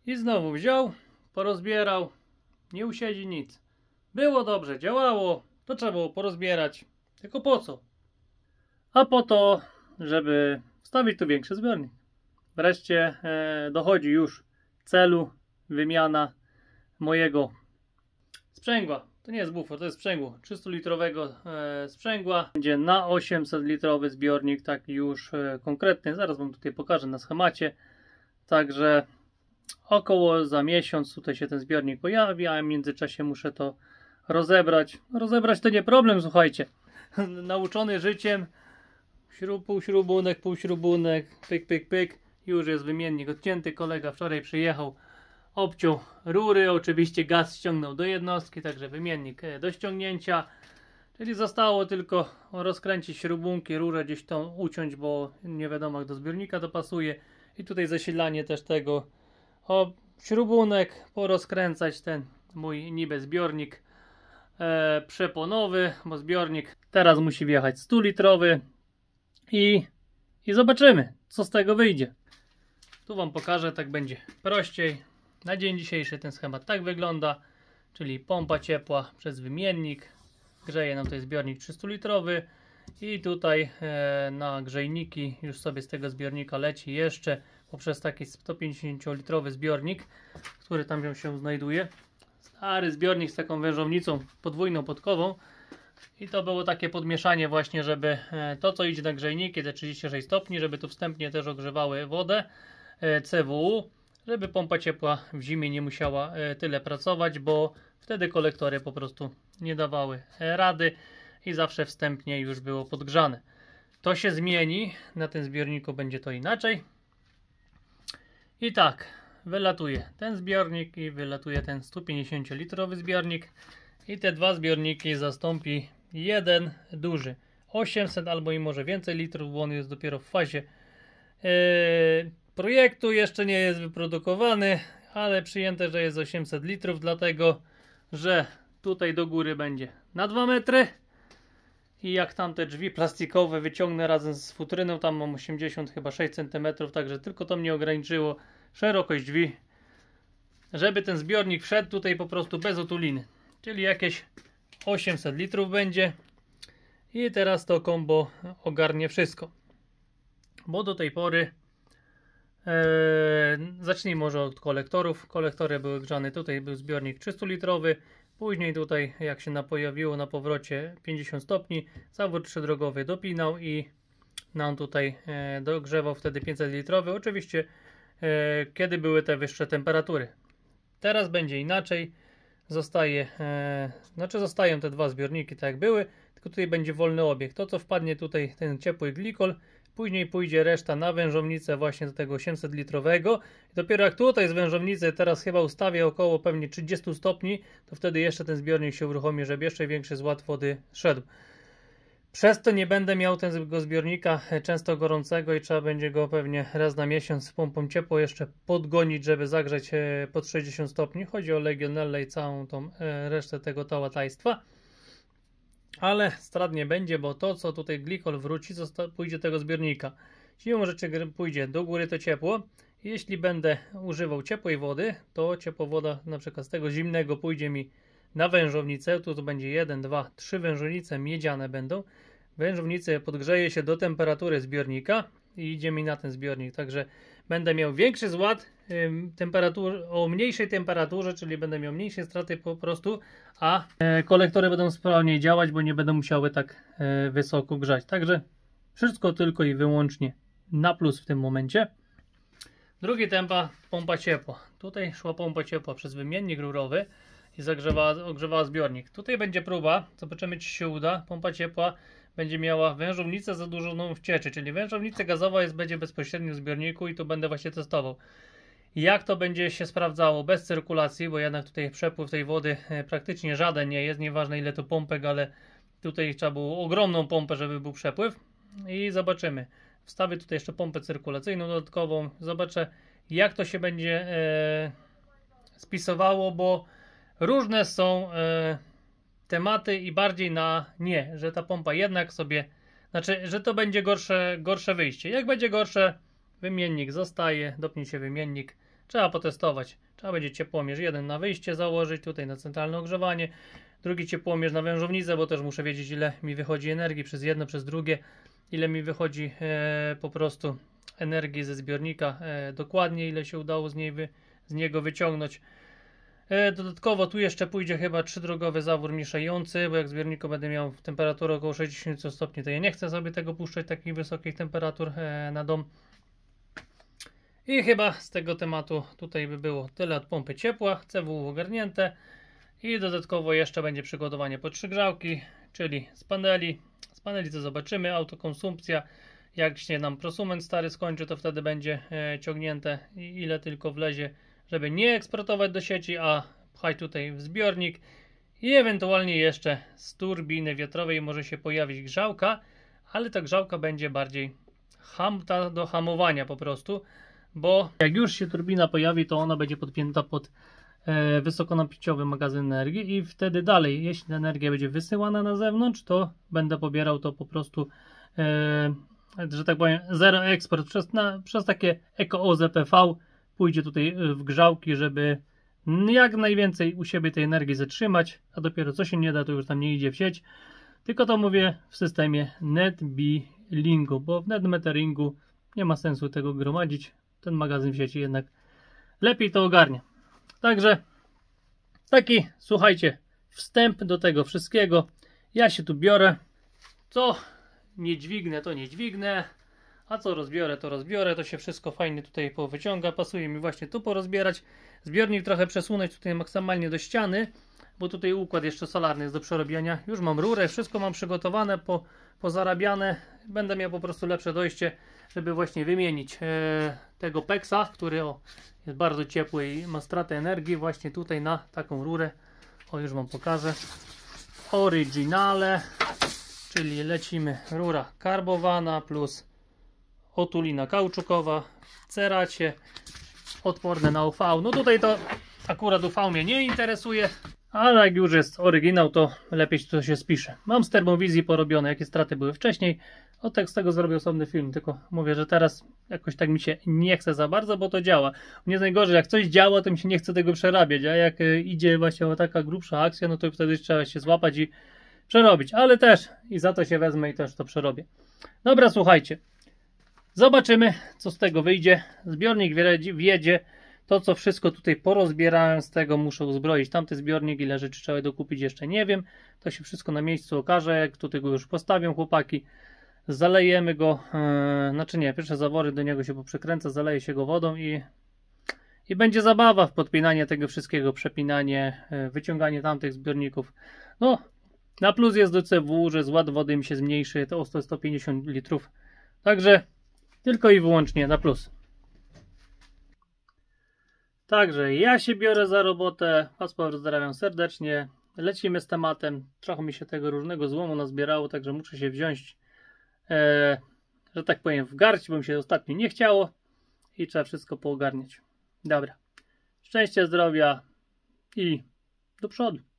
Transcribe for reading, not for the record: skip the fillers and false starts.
I znowu wziął, porozbierał, nie usiedzi nic. Było dobrze, działało, to trzeba było porozbierać. Tylko po co? A po to, żeby wstawić tu większy zbiornik. Wreszcie dochodzi już celu wymiana mojego sprzęgła. To nie jest bufor, to jest sprzęgło 300-litrowego sprzęgła. Będzie na 800-litrowy zbiornik, taki już konkretny. Zaraz wam tutaj pokażę na schemacie. Także około za miesiąc tutaj się ten zbiornik pojawi, a w międzyczasie muszę to rozebrać. Rozebrać to nie problem, słuchajcie. Nauczony życiem, półśrubunek, pyk, pyk, pyk. Już jest wymiennik odcięty. Kolega wczoraj przyjechał, obciął rury, oczywiście gaz ściągnął do jednostki, także wymiennik do ściągnięcia. Czyli zostało tylko rozkręcić śrubunki, rurę gdzieś tą uciąć, bo nie wiadomo jak do zbiornika dopasuje. I tutaj zasilanie też tego śrubunek, porozkręcać ten mój niby zbiornik przeponowy, bo zbiornik teraz musi wjechać 100-litrowy i zobaczymy co z tego wyjdzie. Tu wam pokażę, tak będzie prościej. Na dzień dzisiejszy ten schemat tak wygląda, czyli pompa ciepła przez wymiennik, grzeje nam tutaj zbiornik 300-litrowy i tutaj na grzejniki już sobie z tego zbiornika leci jeszcze poprzez taki 150-litrowy zbiornik, który tam się znajduje. Stary zbiornik z taką wężownicą podwójną podkową i to było takie podmieszanie właśnie, żeby to co idzie na grzejniki, te 36 stopni, żeby tu wstępnie też ogrzewały wodę CWU, żeby pompa ciepła w zimie nie musiała tyle pracować, bo wtedy kolektory po prostu nie dawały rady i zawsze wstępnie już było podgrzane. To się zmieni, na tym zbiorniku będzie to inaczej. I tak, wylatuje ten zbiornik i wylatuje ten 150-litrowy zbiornik i te dwa zbiorniki zastąpi jeden duży 800 albo i może więcej litrów, bo on jest dopiero w fazie projektu, jeszcze nie jest wyprodukowany, ale przyjęte, że jest 800 litrów, dlatego że tutaj do góry będzie na 2 metry i jak tam te drzwi plastikowe wyciągnę razem z futryną, tam mam 80 chyba 6 cm, także tylko to mnie ograniczyło szerokość drzwi, żeby ten zbiornik wszedł tutaj po prostu bez otuliny, czyli jakieś 800 litrów będzie i teraz to kombo ogarnie wszystko, bo do tej pory zacznijmy może od kolektorów. Kolektory były grzane, tutaj był zbiornik 300-litrowy, później tutaj jak się pojawiło na powrocie 50 stopni, zawór trzydrogowy dopinał i nam tutaj dogrzewał wtedy 500-litrowy, oczywiście kiedy były te wyższe temperatury. Teraz będzie inaczej, zostają te dwa zbiorniki tak jak były, tylko tutaj będzie wolny obieg. To co wpadnie tutaj, ten ciepły glikol, później pójdzie reszta na wężownicę właśnie do tego 800 litrowego. I dopiero jak tutaj z wężownicy teraz chyba ustawię około pewnie 30 stopni, to wtedy jeszcze ten zbiornik się uruchomi, żeby jeszcze większy zład wody szedł. Przez to nie będę miał tego zbiornika często gorącego i trzeba będzie go pewnie raz na miesiąc z pompą ciepło jeszcze podgonić, żeby zagrzać pod 60 stopni. Chodzi o legionellę i całą tą resztę tego tałatajstwa. Ale strat nie będzie, bo to co tutaj glikol wróci, pójdzie do tego zbiornika. Siłą rzeczy pójdzie do góry to ciepło. Jeśli będę używał ciepłej wody, to ciepła woda na przykład z tego zimnego pójdzie mi na wężownicę. Tu to będzie 1, 2, 3 wężownice miedziane będą. Wężownice podgrzeje się do temperatury zbiornika i idzie mi na ten zbiornik. Także będę miał większy zład o mniejszej temperaturze, czyli będę miał mniejsze straty po prostu, a kolektory będą sprawniej działać, bo nie będą musiały tak wysoko grzać. Także wszystko tylko i wyłącznie na plus w tym momencie. Drugi tempa, pompa ciepła. Tutaj szła pompa ciepła przez wymiennik rurowy i ogrzewała zbiornik. Tutaj będzie próba, zobaczymy czy się uda. Pompa ciepła będzie miała wężownicę zadłużoną w cieczy, czyli wężownica gazowa będzie bezpośrednio w zbiorniku i tu będę właśnie testował. Jak to będzie się sprawdzało bez cyrkulacji, bo jednak tutaj przepływ tej wody praktycznie żaden nie jest, nieważne ile to pompek, ale tutaj trzeba było ogromną pompę, żeby był przepływ i zobaczymy. Wstawię tutaj jeszcze pompę cyrkulacyjną dodatkową, zobaczę jak to się będzie spisowało, bo różne są tematy i bardziej na nie, że ta pompa jednak sobie, znaczy, że to będzie gorsze wyjście. Jak będzie gorsze, wymiennik zostaje, dopnie się wymiennik. Trzeba potestować. Trzeba będzie ciepłomierz jeden na wyjście założyć, tutaj na centralne ogrzewanie. Drugi ciepłomierz na wężownicę, bo też muszę wiedzieć, ile mi wychodzi energii przez jedno, przez drugie. Ile mi wychodzi po prostu energii ze zbiornika, dokładnie ile się udało z niego wyciągnąć. Dodatkowo tu jeszcze pójdzie chyba 3-drogowy zawór mieszający, bo jak w zbiorniku będę miał temperaturę około 60 stopni, to ja nie chcę sobie tego puszczać takich wysokich temperatur na dom. I chyba z tego tematu tutaj by było tyle od pompy ciepła, CW ogarnięte i dodatkowo jeszcze będzie przygotowanie pod przygrzałki, czyli z paneli. Z paneli to zobaczymy, autokonsumpcja, jak się nam prosument stary skończy, to wtedy będzie ciągnięte ile tylko wlezie, żeby nie eksportować do sieci, a pchać tutaj w zbiornik i ewentualnie jeszcze z turbiny wiatrowej może się pojawić grzałka, ale ta grzałka będzie bardziej do hamowania po prostu, bo jak już się turbina pojawi, to ona będzie podpięta pod wysokonapięciowy magazyn energii i wtedy dalej, jeśli ta energia będzie wysyłana na zewnątrz, to będę pobierał to po prostu że tak powiem zero eksport przez takie EcoOZE-PV pójdzie tutaj w grzałki, żeby jak najwięcej u siebie tej energii zatrzymać, a dopiero co się nie da, to już tam nie idzie w sieć, tylko to mówię w systemie NetBillingu, bo w NetMeteringu nie ma sensu tego gromadzić, ten magazyn w sieci jednak lepiej to ogarnia. Także taki, słuchajcie, wstęp do tego wszystkiego. Ja się tu biorę, co nie dźwignę, to nie dźwignę, a co rozbiorę, to rozbiorę. To się wszystko fajnie tutaj powyciąga. Pasuje mi właśnie tu porozbierać. Zbiornik trochę przesunąć tutaj maksymalnie do ściany, bo tutaj układ jeszcze solarny jest do przerobienia. Już mam rurę, wszystko mam przygotowane, pozarabiane. Będę miał po prostu lepsze dojście, żeby właśnie wymienić tego peksa, który jest bardzo ciepły i ma stratę energii, właśnie tutaj na taką rurę. O, już wam pokażę. Originale, czyli lecimy rura karbowana plus otulina kauczukowa, ceracie, odporne na UV. No tutaj to akurat UV mnie nie interesuje, ale jak już jest oryginał, to lepiej to się spisze. Mam z termowizji porobione, jakie straty były wcześniej. Z tego zrobię osobny film, tylko mówię, że teraz jakoś tak mi się nie chce za bardzo, bo to działa. Nie jest najgorzej, jak coś działa, to mi się nie chce tego przerabiać, a jak idzie właśnie taka grubsza akcja, no to wtedy trzeba się złapać i przerobić, ale też i za to się wezmę i też to przerobię. Dobra, słuchajcie, zobaczymy, co z tego wyjdzie. Zbiornik wjedzie. To, co wszystko tutaj porozbierałem, z tego muszę uzbroić tamty zbiornik. Ile rzeczy trzeba dokupić, jeszcze nie wiem. To się wszystko na miejscu okaże, jak tutaj go już postawią chłopaki. Zalejemy go, znaczy nie, pierwsze zawory do niego się poprzekręca, zaleje się go wodą i będzie zabawa w podpinanie tego wszystkiego, przepinanie, wyciąganie tamtych zbiorników. No, na plus jest do CW, że zład wody mi się zmniejszy, to o 150 litrów. Także tylko i wyłącznie na plus. Także ja się biorę za robotę. Was pozdrawiam serdecznie. Lecimy z tematem. Trochę mi się tego różnego złomu nazbierało, także muszę się wziąć, że tak powiem, w garść, bo mi się ostatnio nie chciało i trzeba wszystko poogarniać. Dobra. Szczęścia, zdrowia i do przodu.